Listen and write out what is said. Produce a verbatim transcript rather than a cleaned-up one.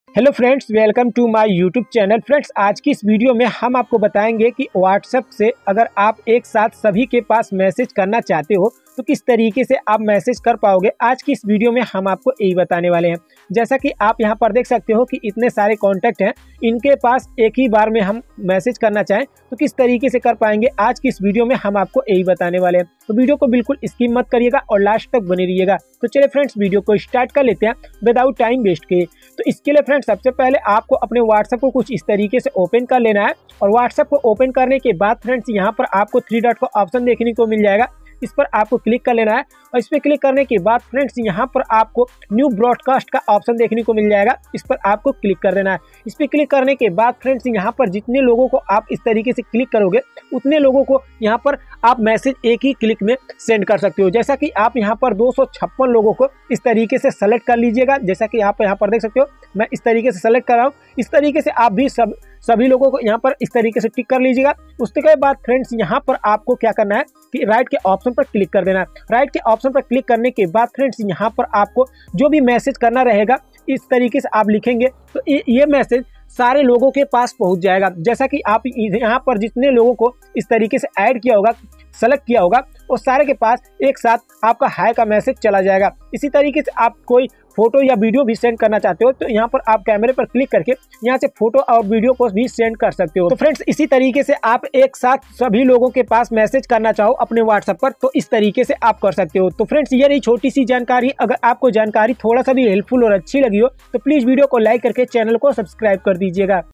Hello friends, welcome to my YouTube channel. Friends, आज की इस वीडियो में हम आपको बताएंगे कि व्हाट्सएप से अगर आप एक साथ सभी के पास मैसेज करना चाहते हो तो किस तरीके से आप मैसेज कर पाओगे। आज की इस वीडियो में हम आपको यही बताने वाले हैं। जैसा कि आप यहां पर देख सकते हो कि इतने सारे कॉन्टैक्ट हैं, इनके पास एक ही बार में हम मैसेज करना चाहें तो किस तरीके से कर पाएंगे। आज की इस वीडियो में हम आपको यही बताने वाले हैं, तो वीडियो को बिल्कुल स्किप मत करिएगा और लास्ट तक बने रहिएगा। तो चलिए फ्रेंड्स, वीडियो को स्टार्ट कर लेते हैं विदाउट टाइम वेस्ट किए। तो इसके लिए फ्रेंड्स, सबसे पहले आपको अपने व्हाट्सएप को कुछ इस तरीके से ओपन कर लेना है और व्हाट्सएप को ओपन करने के बाद फ्रेंड्स, यहाँ पर आपको थ्री डॉट का ऑप्शन देखने को मिल जाएगा। इस पर आपको क्लिक कर लेना है और इस पर क्लिक करने के बाद फ्रेंड्स, यहाँ पर आपको न्यू ब्रॉडकास्ट का ऑप्शन देखने को मिल जाएगा। इस पर आपको क्लिक कर देना है। इस पर क्लिक करने के बाद फ्रेंड्स, यहाँ पर जितने लोगों को आप इस तरीके से क्लिक करोगे उतने लोगों को यहाँ पर आप मैसेज एक ही क्लिक में सेंड कर सकते हो। जैसा कि आप यहाँ पर दो सौ छप्पन लोगों को इस तरीके से सेलेक्ट कर लीजिएगा। जैसा कि आप यहाँ पर देख सकते हो, मैं इस तरीके से सेलेक्ट कर रहा हूँ। इस तरीके से आप भी सब सभी लोगों को यहाँ पर इस तरीके से टिक कर लीजिएगा। उसके बाद फ्रेंड्स, यहाँ पर आपको क्या करना है कि राइट के ऑप्शन पर क्लिक कर देना है। राइट के ऑप्शन पर क्लिक करने के बाद फ्रेंड्स, यहाँ पर आपको जो भी मैसेज करना रहेगा इस तरीके से आप लिखेंगे तो ये मैसेज सारे लोगों के पास पहुंच जाएगा। जैसा कि आप यहाँ पर जितने लोगों को इस तरीके से ऐड किया होगा, सेलेक्ट किया होगा, वो सारे के पास एक साथ आपका हाय का मैसेज चला जाएगा। इसी तरीके से आप कोई फोटो या वीडियो भी सेंड करना चाहते हो तो यहाँ पर आप कैमरे पर क्लिक करके यहाँ से फोटो और वीडियो को भी सेंड कर सकते हो। तो फ्रेंड्स, इसी तरीके से आप एक साथ सभी लोगों के पास मैसेज करना चाहो अपने व्हाट्सएप पर तो इस तरीके से आप कर सकते हो। तो फ्रेंड्स, ये रही छोटी सी जानकारी। अगर आपको जानकारी थोड़ा सा भी हेल्पफुल और अच्छी लगी हो तो प्लीज वीडियो को लाइक करके चैनल को सब्सक्राइब कर दीजिएगा।